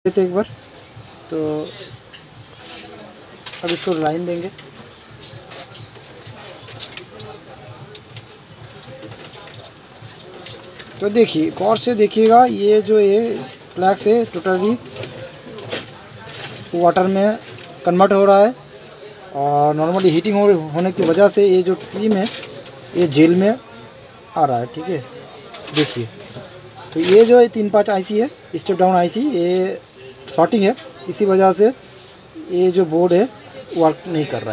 देते एक बार। तो अब इसको लाइन देंगे। तो देखिए गौर से देखिएगा, ये जो ये फ्लैक्स है टोटली वाटर में कन्वर्ट हो रहा है और नॉर्मली हीटिंग होने की वजह से ये जो क्रीम है ये जेल में आ रहा है। ठीक है, देखिए। तो ये जो है 3-5 आईसी है, स्टेप डाउन आईसी, ये शॉर्टिंग है, इसी वजह से ये जो बोर्ड है वर्क नहीं कर रहा है।